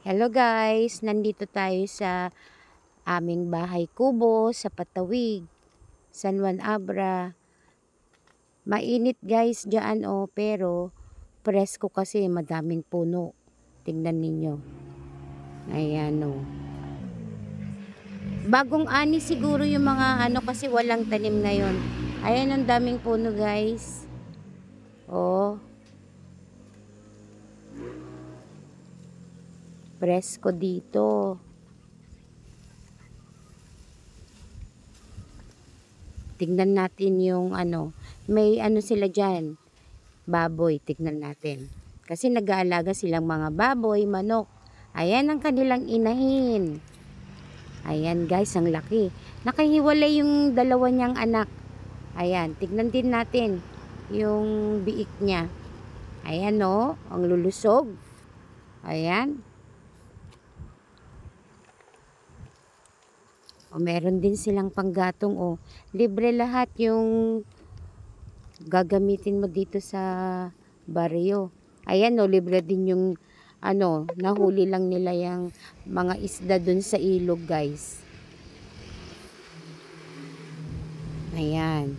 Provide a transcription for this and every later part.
Hello guys, nandito tayo sa aming bahay kubo sa Patawig, San Juan Abra. Mainit guys dyan pero presko kasi madaming puno. Tingnan ninyo. Ayan Bagong ani siguro yung mga kasi walang tanim ngayon. Ayan ang daming puno guys. Presko dito. Tignan natin yung may sila dyan. Baboy, tignan natin. Kasi nag-aalaga silang mga baboy, manok. Ayan ang kanilang inahin. Ayan guys, ang laki. Nakahiwalay yung dalawa niyang anak. Ayan, tignan din natin yung biik niya. Ayan ang lulusog. Ayan. Meron din silang panggatong libre lahat yung gagamitin mo dito sa baryo. Ayan libre din yung nahuli lang nila yung mga isda dun sa ilog guys. Ayan.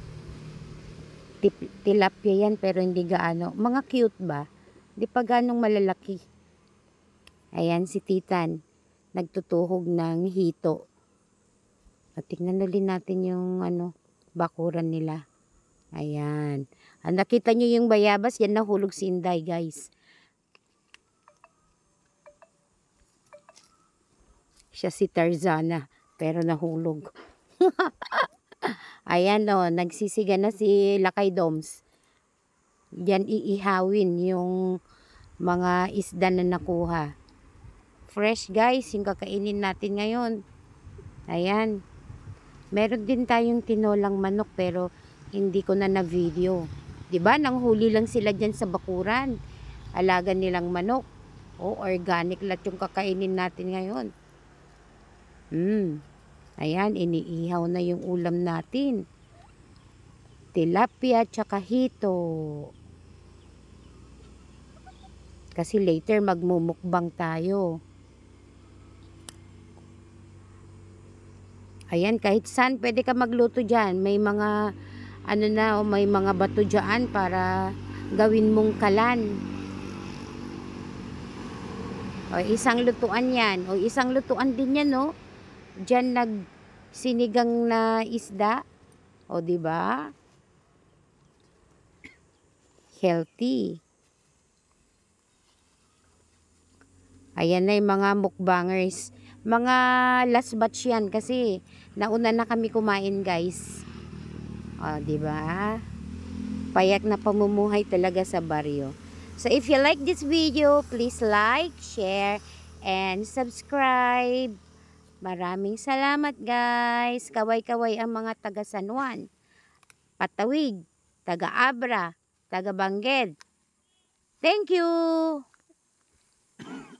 Tilapia yan pero hindi gaano. Mga cute ba? Di pa ganong malalaki. Ayan si Titan. Nagtutuhog ng hito. At tingnan ulit natin yung bakuran nila. Ayan. Nakita nyo yung bayabas, yan nahulog si Inday guys. Siya si Tarzana, pero nahulog. Ayan nagsisiga na si Lakay Doms. Yan iihawin yung mga isda na nakuha. Fresh guys, yung kakainin natin ngayon. Ayan. Meron din tayong tinolang manok pero hindi ko na na-video. 'Di ba? Nanghuli lang sila diyan sa bakuran. Alaga nilang manok. Organic lahat yung kakainin natin ngayon. Ayan, iniihaw na yung ulam natin. Tilapia tsaka hito. Kasi later magmumukbang tayo. Ayan, kahit saan pwede ka magluto dyan. May mga may mga bato dyan para gawin mong kalan. Isang lutuan yan. Isang lutuan din yan Dyan nagsinigang na isda. Diba? Healthy. Ayan na yung mga mukbangers. Mga last batch yan kasi nauna na kami kumain guys. Diba? Payak na pamumuhay talaga sa baryo. So if you like this video, please like, share, and subscribe. Maraming salamat guys. Kaway-kaway ang mga taga San Juan, Patawig, taga Abra, taga Bangged. Thank you!